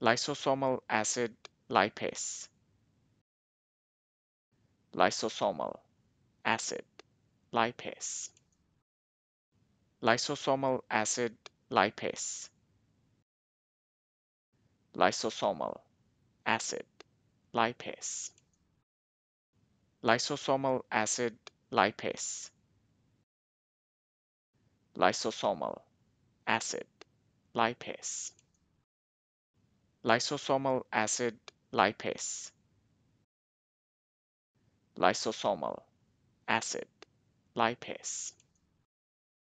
lysosomal acid lipase, lysosomal acid lipase, lysosomal acid lipase, lysosomal acid lipase, lysosomal acid lipase, lysosomal acid lipase, lysosomal acid lipase, lysosomal acid lipase.